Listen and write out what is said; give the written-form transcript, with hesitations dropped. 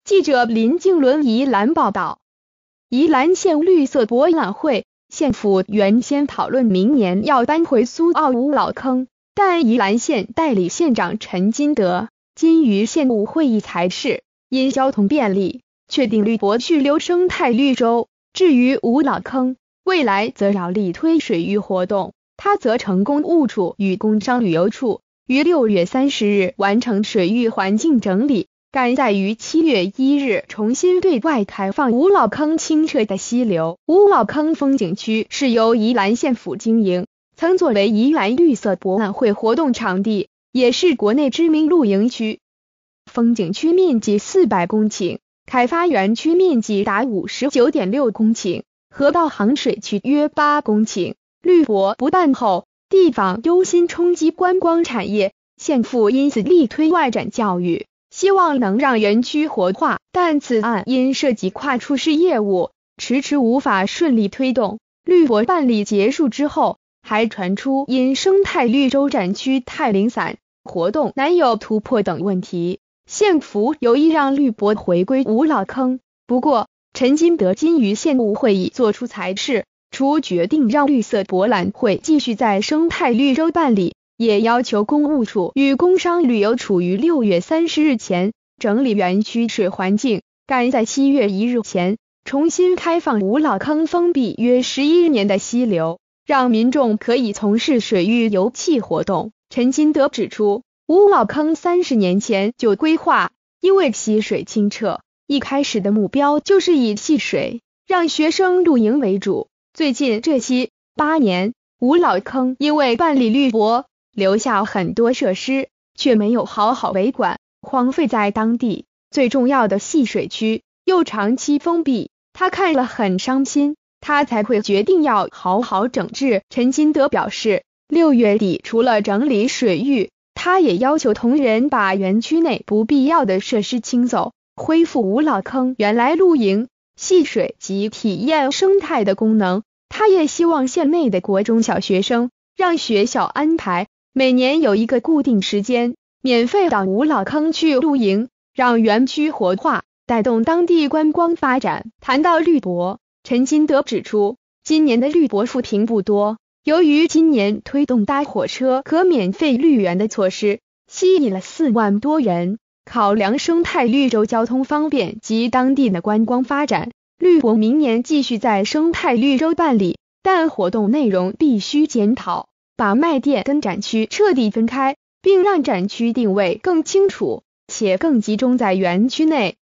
记者林静伦宜兰报道。宜兰县绿色博览会，县府原先讨论明年要搬回苏澳五老坑，但宜兰县代理县长陈金德今于县务会议裁示，因交通便利，确定绿博续留生态绿洲。至于五老坑，未来则绕力推水域活动，他则成工务处与工商旅游处于6月30日完成水域环境整理，赶在于7月1日重新对外开放五老坑清澈的溪流。五老坑风景区是由宜兰县府经营，曾作为宜兰绿色博览会活动场地，也是国内知名露营区。风景区面积400公顷，开发园区面积达 59.6 公顷，河道航水区约8公顷。绿博不办后，地方忧心冲击观光产业，县府因此力推外展教育，希望能让园区活化，但此案因涉及跨处室业务，迟迟无法顺利推动。绿博办理结束之后，还传出因生态绿洲展区太零散，活动难有突破等问题，县府有意让绿博回归五老坑。不过，陈金德今于县务会议作出裁示，除决定让绿色博览会继续在生态绿洲办理，也要求工务处与工商旅游处于6月30日前整理园区水环境，赶在7月1日前重新开放五老坑封闭约11年的溪流，让民众可以从事水域游憩活动。陈金德指出，五老坑30年前就规划，因为溪水清澈，一开始的目标就是以戏水让学生露营为主。最近这7、8年，五老坑因为办理绿博，留下很多设施，却没有好好维管，荒废在当地。最重要的戏水区又长期封闭，他看了很伤心，他才会决定要好好整治。陈金德表示，6月底除了整理水域，他也要求同仁把园区内不必要的设施清走，恢复五老坑原来露营、戏水及体验生态的功能。他也希望县内的国中小学生让学校安排每年有一个固定时间，免费到五老坑去露营，让园区活化，带动当地观光发展。谈到绿博，陈金德指出，今年的绿博负评不多，由于今年推动搭火车可免费绿园的措施，吸引了4万多人。考量生态绿洲交通方便及当地的观光发展，绿博明年继续在生态绿洲办理，但活动内容必须检讨，把卖店跟展区彻底分开，并让展区定位更清楚，且更集中在园区内。